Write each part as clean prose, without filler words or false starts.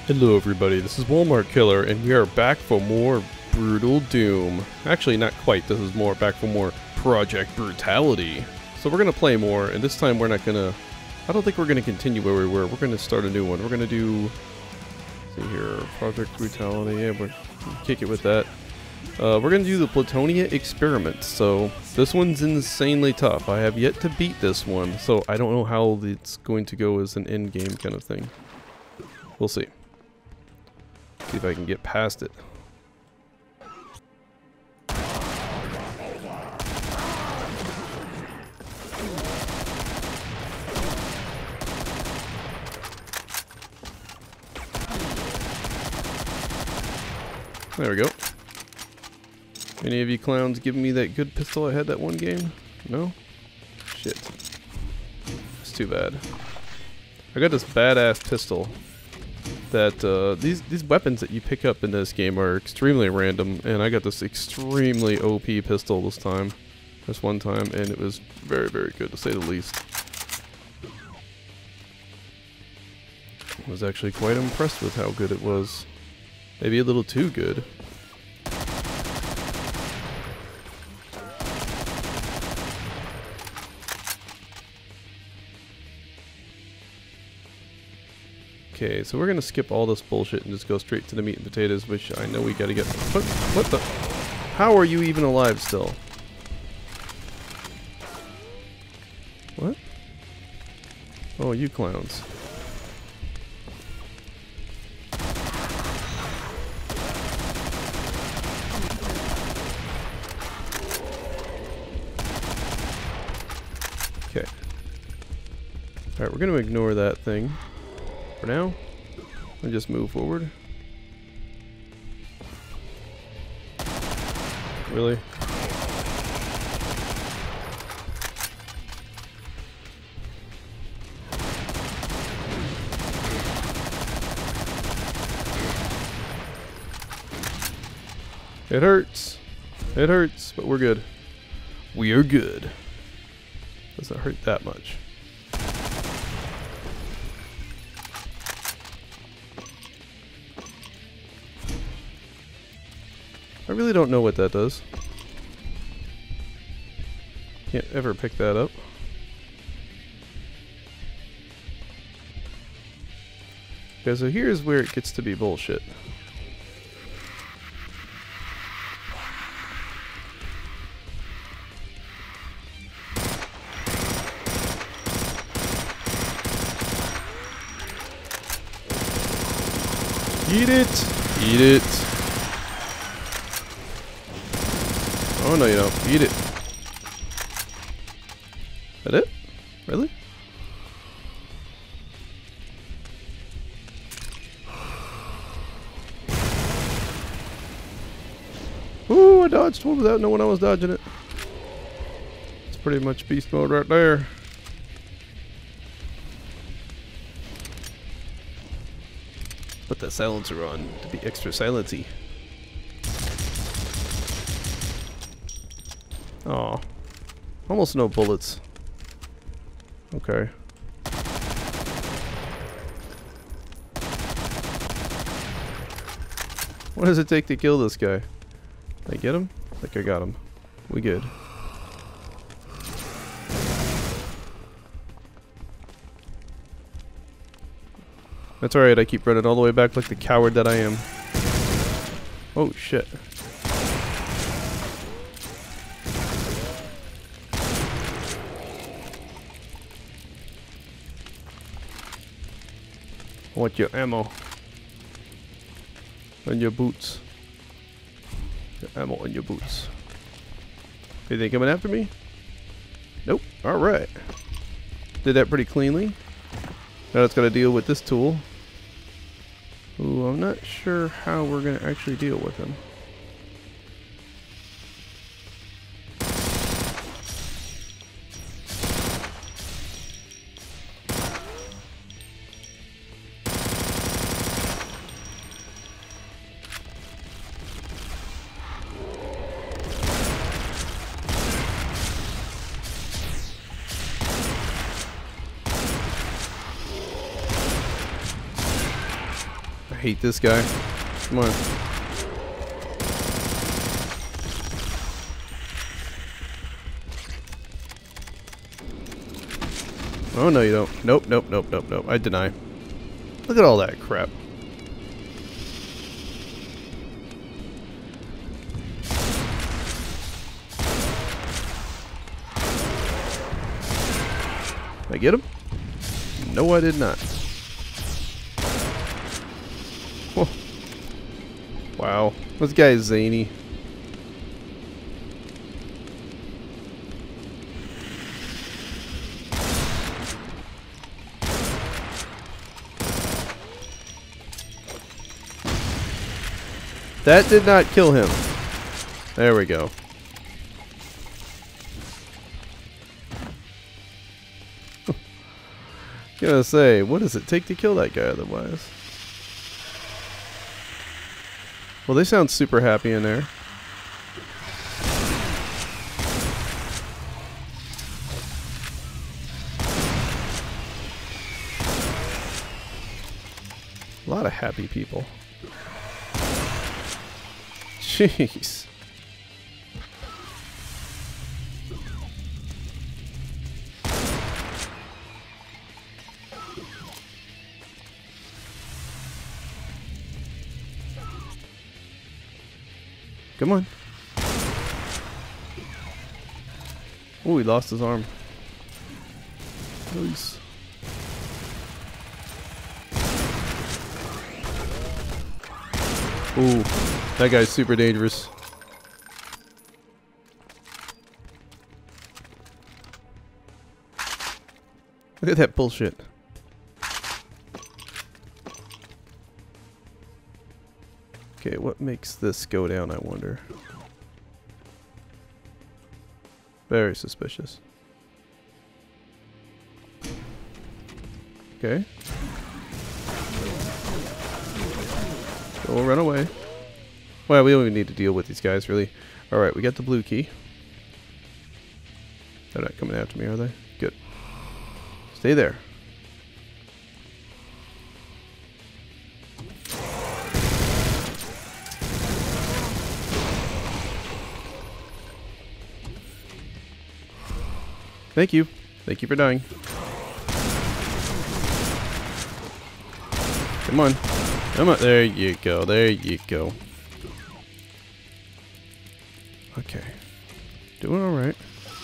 Hello everybody, this is Walmart Killer, and we are back for more Brutal Doom. Actually, not quite, this is back for more Project Brutality. So we're gonna play more, and this time we're not gonna... I don't think we're gonna continue where we were. We're gonna start a new one. We're gonna do... let's see here, Project Brutality, yeah, we'll kick it with that. We're gonna do the Platonia Experiment, so this one's insanely tough. I have yet to beat this one, so I don't know how it's going to go as an end-game kind of thing. We'll see. See if I can get past it. There we go. Any of you clowns giving me that good pistol I had that one game? No? Shit. It's too bad. I got this badass pistol that these weapons that you pick up in this game are extremely random, and I got this extremely OP pistol this one time, and it was very, very good to say the least. I was actually quite impressed with how good it was. Maybe a little too good. Okay, so we're gonna skip all this bullshit and just go straight to the meat and potatoes, which I know we gotta get. What the? How are you even alive still? What? Oh, you clowns. Okay. Alright, we're gonna ignore that thing for now and just move forward. Really? It hurts. It hurts, but we're good. We are good. Doesn't hurt that much. I really don't know what that does. Can't ever pick that up. Okay, so here's where it gets to be bullshit. Eat it! Eat it! Oh no, you don't. Eat it. That it? Really? Ooh, I dodged one without knowing I was dodging it. It's pretty much beast mode right there. Put that silencer on to be extra silency. Aw. Almost no bullets. Okay. What does it take to kill this guy? Did I get him? I think I got him. We good. That's alright, I keep running all the way back like the coward that I am. Oh shit. I want your ammo. And your boots. Your ammo and your boots. Anything coming after me? Nope. Alright. Did that pretty cleanly. Now it's got to deal with this tool. Ooh, I'm not sure how we're going to actually deal with him. hate this guy. Come on. Oh, no, you don't. Nope, nope, nope, nope, nope. I deny. Look at all that crap. Did I get him? No, I did not. Oh. Wow. This guy is zany. That did not kill him. There we go. Gonna say, what does it take to kill that guy otherwise? Well, they sound super happy in there. A lot of happy people. Jeez. Come on. Oh, he lost his arm. Nice. Ooh, that guy's super dangerous. Look at that bullshit. Okay, what makes this go down, I wonder? Very suspicious. Okay. Don't run away. Well, we don't even need to deal with these guys, really. Alright, we got the blue key. They're not coming after me, are they? Good. Stay there. Thank you. Thank you for dying. Come on. Come on. There you go. There you go. Okay. Doing alright.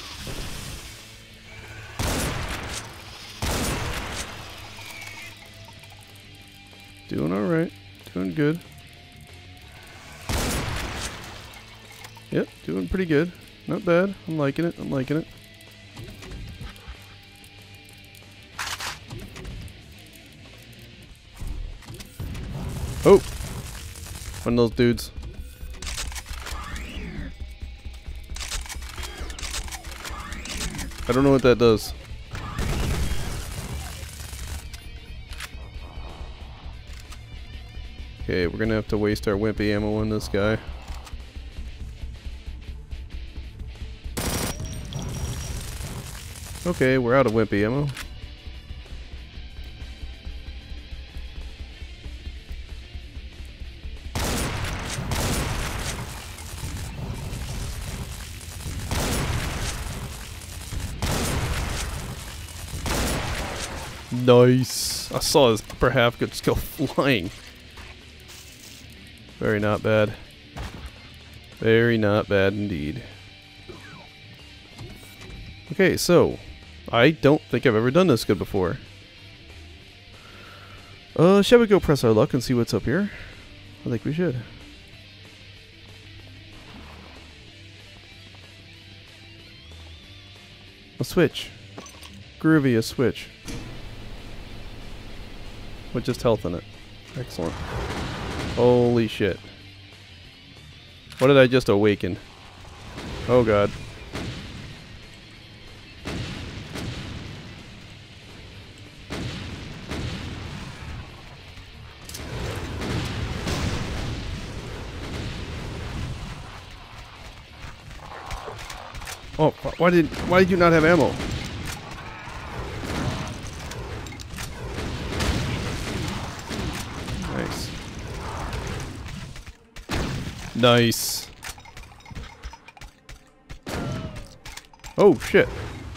Doing alright. Doing good. Yep, doing pretty good. Not bad. I'm liking it. I'm liking it. Oh! One of those dudes. I don't know what that does. Okay, we're gonna have to waste our wimpy ammo on this guy. Okay, we're out of wimpy ammo. Nice. I saw his upper half just go flying. Very not bad. Very not bad indeed. Okay, so I don't think I've ever done this good before. Shall we go press our luck and see what's up here? I think we should. A switch. Groovy, a switch. With just health in it. Excellent. Holy shit. What did I just awaken? Oh god. Oh, why did you not have ammo? Nice. Nice. Oh, shit.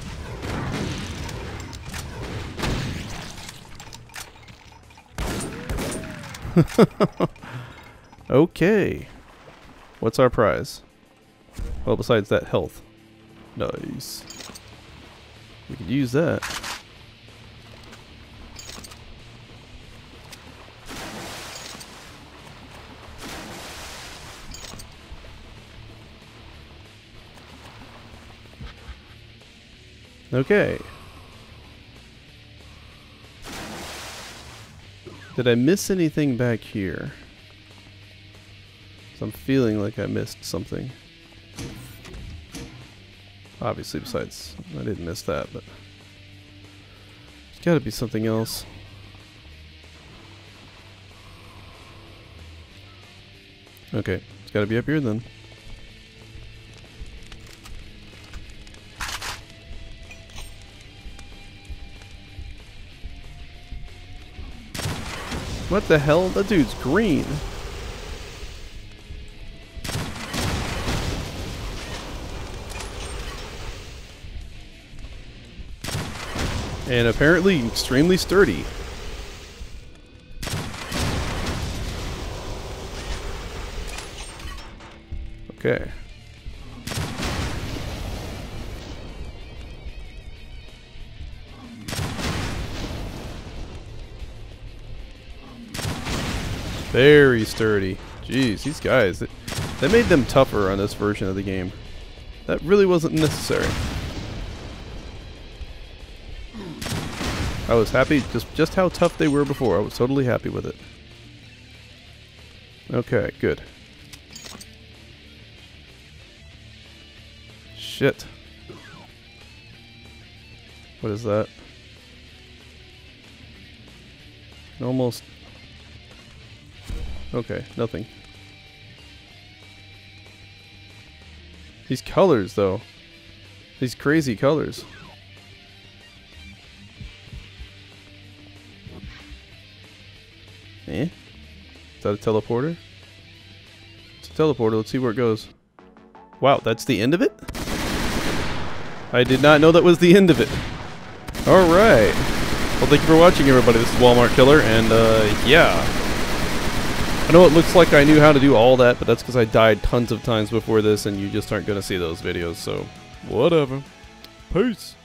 Okay. What's our prize? Well, besides that, health. Nice. We could use that. Okay. Did I miss anything back here? So I'm feeling like I missed something. Obviously, besides, I didn't miss that, but there's gotta be something else. Okay, it's gotta be up here then. What the hell? That dude's green. And apparently extremely sturdy. Okay. Very sturdy. Jeez, these guys, they made them tougher on this version of the game. That really wasn't necessary. I was happy just how tough they were before. I was totally happy with it. Okay, good. Shit. What is that? Almost. Okay, nothing. These colors, though. These crazy colors. Eh? Is that a teleporter? It's a teleporter. Let's see where it goes. Wow, that's the end of it? I did not know that was the end of it. Alright. Well, thank you for watching, everybody. This is Walmart Killer, and, yeah. I know it looks like I knew how to do all that, but that's because I died tons of times before this, and you just aren't going to see those videos, so whatever. Peace.